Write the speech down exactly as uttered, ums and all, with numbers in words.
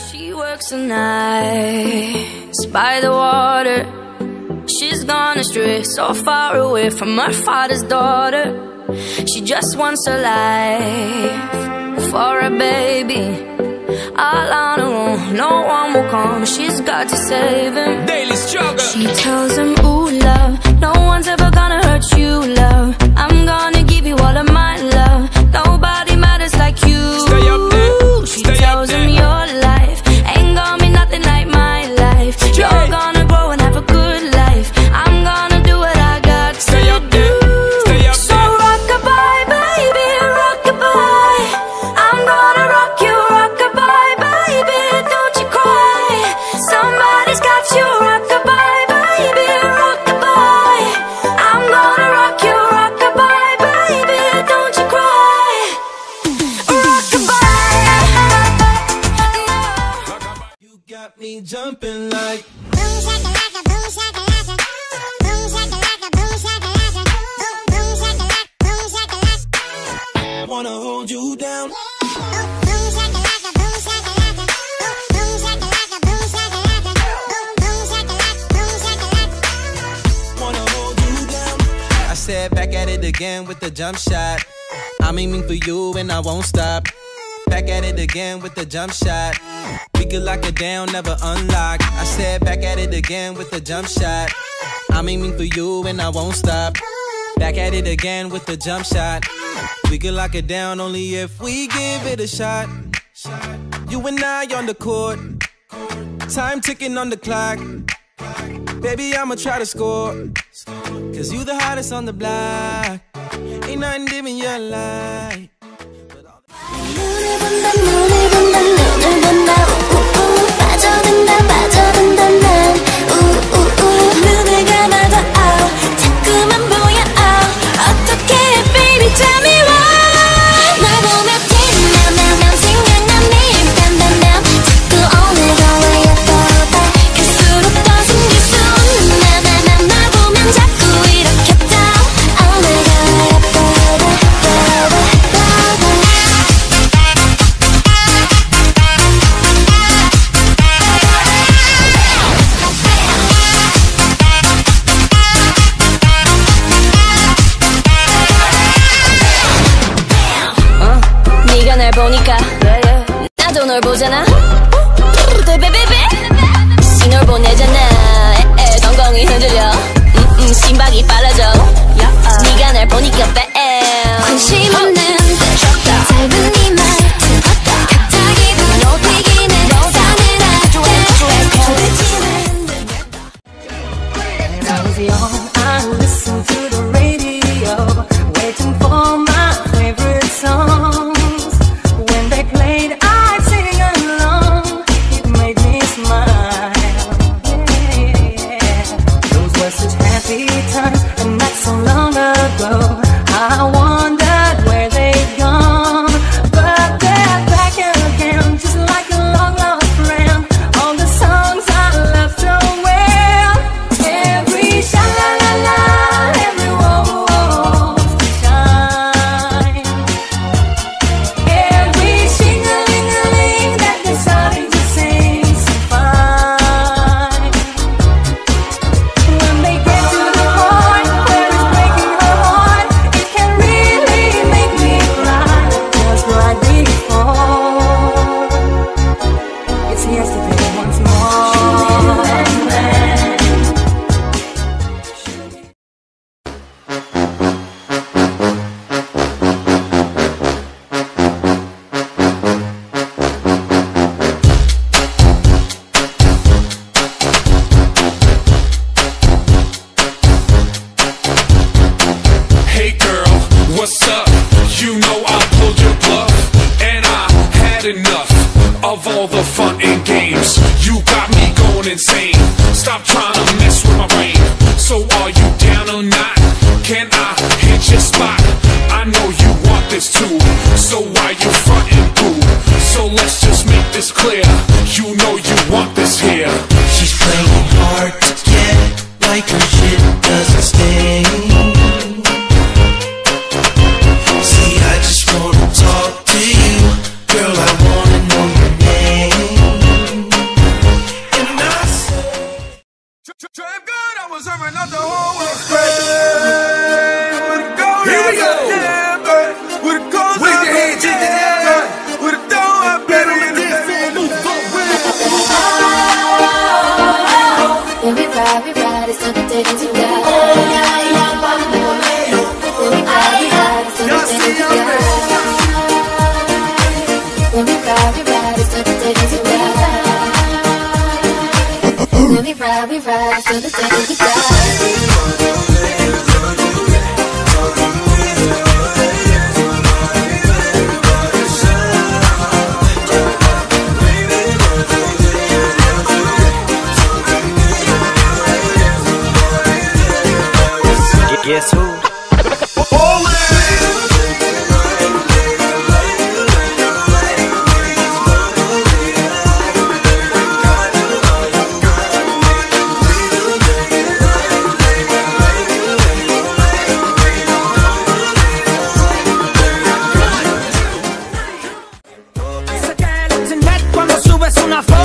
She works the nights by the water. She's gone astray, so far away from her father's daughter. She just wants a life for a baby. All on her own, no one will come. She's got to save him. Daily struggle. She tells him, ooh, love, no one's ever gonna hurt you, love. I'm gonna give you all of my love. Nobody matters like you. Stay up there. She Stay tells up him there. your life ain't gonna be nothing like my life. You're Yeah. gonna grow and have a good life. I'm gonna do what I got to Stay up do. there. Stay up So there. rock-a-bye, baby, rock-a-bye. I'm gonna rock you, rock-a-bye, baby, don't you cry. Somebody's got you, rock-a-bye, baby, rock-a-bye. I'm gonna rock you, rock-a-bye, baby, don't you cry. Rock-a-bye. You got me jumping like Boom shakalaka, boom shakalaka, boom shakalaka, boom shakalaka, boom shakalaka, boom shakalaka, wanna hold you down. boom shakalaka, boom shakalaka, boom shakalaka, boom shakalaka, boom shakalaka, boom shakalaka. Wanna hold you down. I said back at it again with the jump shot. I'm aiming for you and I won't stop. Back at it again with the jump shot. We could lock it down, never unlock. I said back at it again with the jump shot. I'm aiming for you and I won't stop. Back at it again with the jump shot. We could lock it down only if we give it a shot. You and I on the court, time ticking on the clock. Baby, I'ma try to score, cause you the hottest on the block. Ain't nothing dimming your light. 눈을 본다, 눈을 본다, 눈을 본다, 우우우. 빠져든다, 빠져든다, 난 우우우. 눈을 감아도 아우, 자꾸만 보여 아우. 어떻게 해, baby, tell me why. 널 보면 티는 나, 나, 난 생각나 매일 땀땀땀. 자꾸 오늘도 왜 예뻐봐. 갈수록 더 숨길 수 없는 나, 나, 나. 널 보면 자꾸 이렇게 down. Oh my god, 예뻐봐, 예뻐봐, 예뻐봐. 네가 날 보니까 나도 널 보잖아. 베베베베 신호를 보내잖아. 에에, 엉덩이 흔들려. 음, 음, 심박이 빨라져. 네가 날 보니까 뱀 관심 없는 짧은 이 말투 갑자기 분노되긴 해. 너는 I listen to the radio, waiting for my favorite songs. When they played, I'd sing along. It made me smile. Yeah. Those were such happy times, and not so long ago. I wondered where they'd gone, but they're back again, just like a long lost friend. All the songs I love so well. Every sha la la la, every whoa whoa shine. Every shing a ling a ling that they're starting to sing so fine. When they get to the point where it's breaking her heart, it can really make me cry, just like before. It's yesterday once more. Hey girl, what's up? You know I pulled your bluff, and I had enough of all the fun and games. You got me going insane. Stop trying to mess with my brain. So are you down or not? Can I hit your spot? I know you want this too. So why you frontin' boo? So let's just make this clear. You know you want this here. She's playing hard to get, like her shit doesn't stay. See, I just wanna talk to you, girl. I wanna know your name. We ride till the day we die. Guess who? Cuando subes una foto